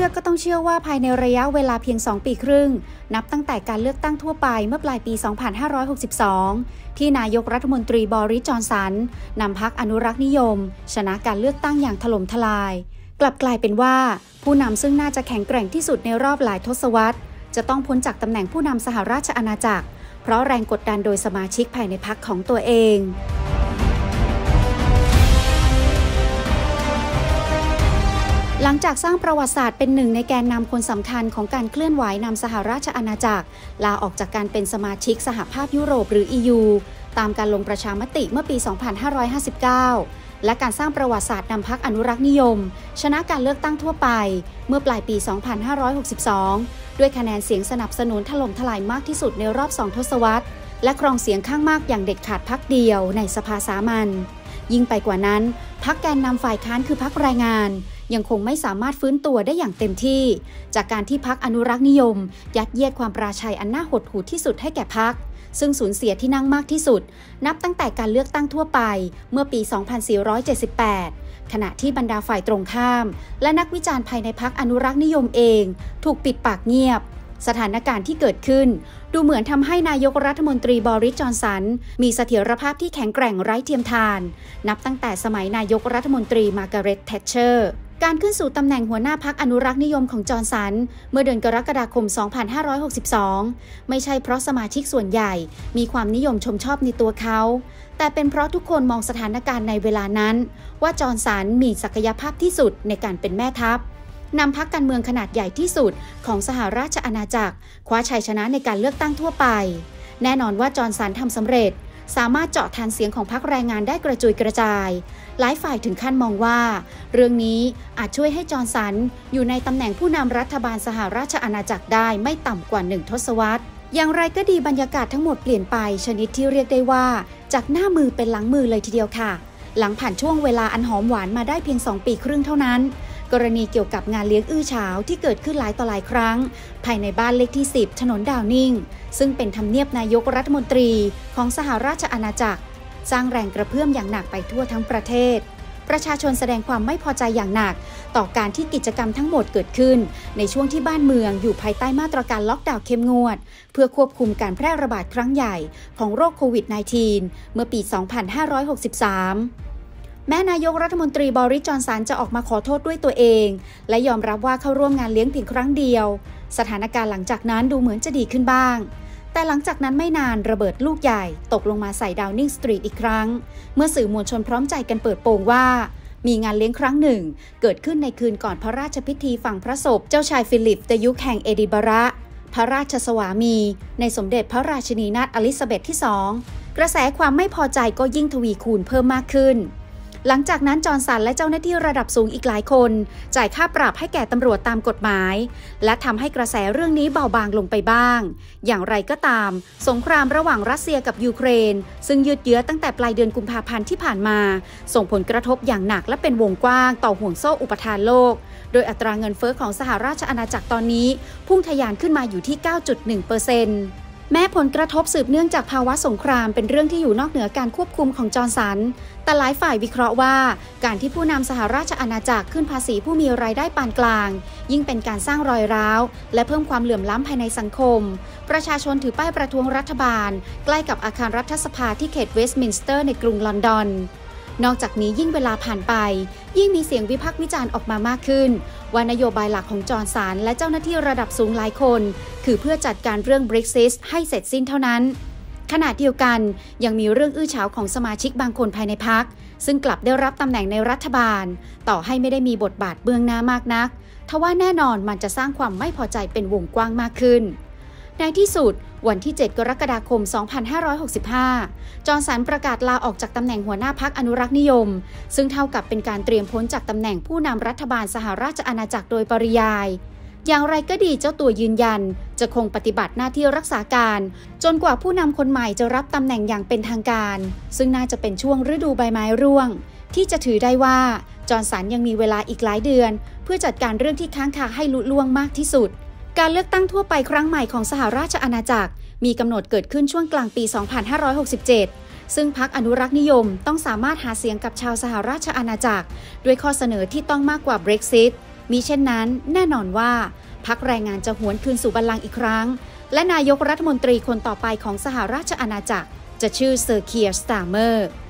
ชื่อก็ต้องเชื่อว่าภายในระยะเวลาเพียง2 ปีครึ่งนับตั้งแต่การเลือกตั้งทั่วไปเมื่อปลายปี 2562 ที่นายกรัฐมนตรีบอริส จอนสันนำพรรคอนุรักษ์นิยมชนะการเลือกตั้งอย่างถล่มทลายกลับกลายเป็นว่าผู้นำซึ่งน่าจะแข็งแกร่งที่สุดในรอบหลายทศวรรษจะต้องพ้นจากตำแหน่งผู้นำสหราชอาณาจักรเพราะแรงกดดันโดยสมาชิกภายในพรรคของตัวเองหลังจากสร้างประวัติศาสตร์เป็นหนึ่งในแกนนำคนสำคัญของการเคลื่อนไหวนำสหราชอาณาจักรลาออกจากการเป็นสมาชิกสหภาพยุโรปหรือ EU ตามการลงประชามติเมื่อปี 2559 และการสร้างประวัติศาสตร์นำพรรคอนุรักษ์นิยมชนะการเลือกตั้งทั่วไปเมื่อปลายปี 2562 ด้วยคะแนนเสียงสนับสนุนถล่มทลายมากที่สุดในรอบ2 ทศวรรษและครองเสียงข้างมากอย่างเด็ดขาดพรรคเดียวในสภาสามัญยิ่งไปกว่านั้นพรรคแกนนำฝ่ายค้านคือพรรคแรงงานยังคงไม่สามารถฟื้นตัวได้อย่างเต็มที่จากการที่พรรคอนุรักษ์นิยมยัดเยียดความปราชัยอันน่าหดหู่ที่สุดให้แก่พรรคซึ่งสูญเสียที่นั่งมากที่สุดนับตั้งแต่การเลือกตั้งทั่วไปเมื่อปี 2478 ขณะที่บรรดาฝ่ายตรงข้ามและนักวิจารณ์ภายในพรรคอนุรักษ์นิยมเองถูกปิดปากเงียบสถานการณ์ที่เกิดขึ้นดูเหมือนทำให้นายกรัฐมนตรีบอริส จอนสันมีเสถียรภาพที่แข็งแกร่งไร้เทียมทานนับตั้งแต่สมัยนายกรัฐมนตรีมาร์กาเร็ต แททเชอร์การขึ้นสู่ตำแหน่งหัวหน้าพรรคอนุรักษ์นิยมของจอนสันเมื่อเดือนกรกฎาคม 2562 ไม่ใช่เพราะสมาชิกส่วนใหญ่มีความนิยมชมชอบในตัวเขาแต่เป็นเพราะทุกคนมองสถานการณ์ในเวลานั้นว่าจอนสันมีศักยภาพที่สุดในการเป็นแม่ทัพนำพรรคการเมืองขนาดใหญ่ที่สุดของสหราชอาณาจักรคว้าชัยชนะในการเลือกตั้งทั่วไปแน่นอนว่าจอนสันทำสำเร็จสามารถเจาะฐานเสียงของพรรคแรงงานได้กระจุยกระจายหลายฝ่ายถึงขั้นมองว่าเรื่องนี้อาจช่วยให้จอนสันอยู่ในตำแหน่งผู้นำรัฐบาลสหราชอาณาจักรได้ไม่ต่ำกว่า1 ทศวรรษอย่างไรก็ดีบรรยากาศทั้งหมดเปลี่ยนไปชนิดที่เรียกได้ว่าจากหน้ามือเป็นหลังมือเลยทีเดียวค่ะหลังผ่านช่วงเวลาอันหอมหวานมาได้เพียง2 ปีครึ่งเท่านั้นกรณีเกี่ยวกับงานเลี้ยงอื้อฉาวที่เกิดขึ้นหลายต่อหลายครั้งภายในบ้านเลขที่ 10 ถนนดาวนิงซึ่งเป็นทำเนียบนายกรัฐมนตรีของสหราชอาณาจักรสร้างแรงกระเพื่อมอย่างหนักไปทั่วทั้งประเทศประชาชนแสดงความไม่พอใจอย่างหนักต่อการที่กิจกรรมทั้งหมดเกิดขึ้นในช่วงที่บ้านเมืองอยู่ภายใต้มาตรการล็อกดาวน์เข้มงวดเพื่อควบคุมการแพร่ระบาดครั้งใหญ่ของโรคโควิด -19 เมื่อปี 2563 แม้นายกรัฐมนตรีบอริส จอนสันจะออกมาขอโทษด้วยตัวเองและยอมรับว่าเข้าร่วมงานเลี้ยงเพียงครั้งเดียวสถานการณ์หลังจากนั้นดูเหมือนจะดีขึ้นบ้างแต่หลังจากนั้นไม่นานระเบิดลูกใหญ่ตกลงมาใส่ดาวนิงสตรีทอีกครั้งเมื่อสื่อมวลชนพร้อมใจกันเปิดโปงว่ามีงานเลี้ยงครั้งหนึ่งเกิดขึ้นในคืนก่อนพระราชพิธีฝังพระศพเจ้าชายฟิลิปในยุคแห่งเอดินบะระพระราชสวามีในสมเด็จพระราชินีนาถอลิซาเบธที่ 2กระแสความไม่พอใจก็ยิ่งทวีคูณเพิ่มมากขึ้นหลังจากนั้นจอนสันและเจ้าหน้าที่ระดับสูงอีกหลายคนจ่ายค่าปรับให้แก่ตำรวจตามกฎหมายและทำให้กระแสเรื่องนี้เบาบางลงไปบ้างอย่างไรก็ตามสงครามระหว่างรัสเซียกับยูเครนซึ่งยืดเยื้อตั้งแต่ปลายเดือนกุมภาพันธ์ที่ผ่านมาส่งผลกระทบอย่างหนักและเป็นวงกว้างต่อห่วงโซ่อุปทานโลกโดยอัตราเงินเฟ้อของสหราชอาณาจักรตอนนี้พุ่งทะยานขึ้นมาอยู่ที่ 9.1%แม้ผลกระทบสืบเนื่องจากภาวะสงครามเป็นเรื่องที่อยู่นอกเหนือการควบคุมของจอนสันแต่หลายฝ่ายวิเคราะห์ว่าการที่ผู้นำสหราชอาณาจักรขึ้นภาษีผู้มีรายได้ปานกลางยิ่งเป็นการสร้างรอยร้าวและเพิ่มความเหลื่อมล้ำภายในสังคมประชาชนถือป้ายประท้วงรัฐบาลใกล้กับอาคารรัฐสภาที่เขตเวสต์มินสเตอร์ในกรุงลอนดอนนอกจากนี้ยิ่งเวลาผ่านไปยิ่งมีเสียงวิพากษ์วิจารณ์ออกมามากขึ้นว่านโยบายหลักของจอนสันและเจ้าหน้าที่ระดับสูงหลายคนคือเพื่อจัดการเรื่อง Brexit ให้เสร็จสิ้นเท่านั้นขณะเดียวกันยังมีเรื่องอื้อฉาวของสมาชิกบางคนภายในพรรคซึ่งกลับได้รับตำแหน่งในรัฐบาลต่อให้ไม่ได้มีบทบาทเบื้องหน้ามากนักทว่าแน่นอนมันจะสร้างความไม่พอใจเป็นวงกว้างมากขึ้นในที่สุดวันที่ 7 กรกฎาคม 2565 จอนสันประกาศลาออกจากตำแหน่งหัวหน้าพรรคอนุรักษ์นิยมซึ่งเท่ากับเป็นการเตรียมพ้นจากตำแหน่งผู้นำรัฐบาลสหราชอาณาจักรโดยปริยายอย่างไรก็ดีเจ้าตัวยืนยันจะคงปฏิบัติหน้าที่รักษาการจนกว่าผู้นำคนใหม่จะรับตำแหน่งอย่างเป็นทางการซึ่งน่าจะเป็นช่วงฤดูใบไม้ร่วงที่จะถือได้ว่าจอนสันยังมีเวลาอีกหลายเดือนเพื่อจัดการเรื่องที่ค้างคาให้ลุล่วงมากที่สุดการเลือกตั้งทั่วไปครั้งใหม่ของสหราชอาณาจักรมีกำหนดเกิดขึ้นช่วงกลางปี 2567 ซึ่งพรรคอนุรักษ์นิยมต้องสามารถหาเสียงกับชาวสหราชอาณาจักรด้วยข้อเสนอที่ต้องมากกว่า Brexit มิเช่นนั้นแน่นอนว่าพรรคแรงงานจะหวนคืนสู่บัลลังก์อีกครั้งและนายกรัฐมนตรีคนต่อไปของสหราชอาณาจักรจะชื่อเซอร์เคียร์ สตาร์เมอร์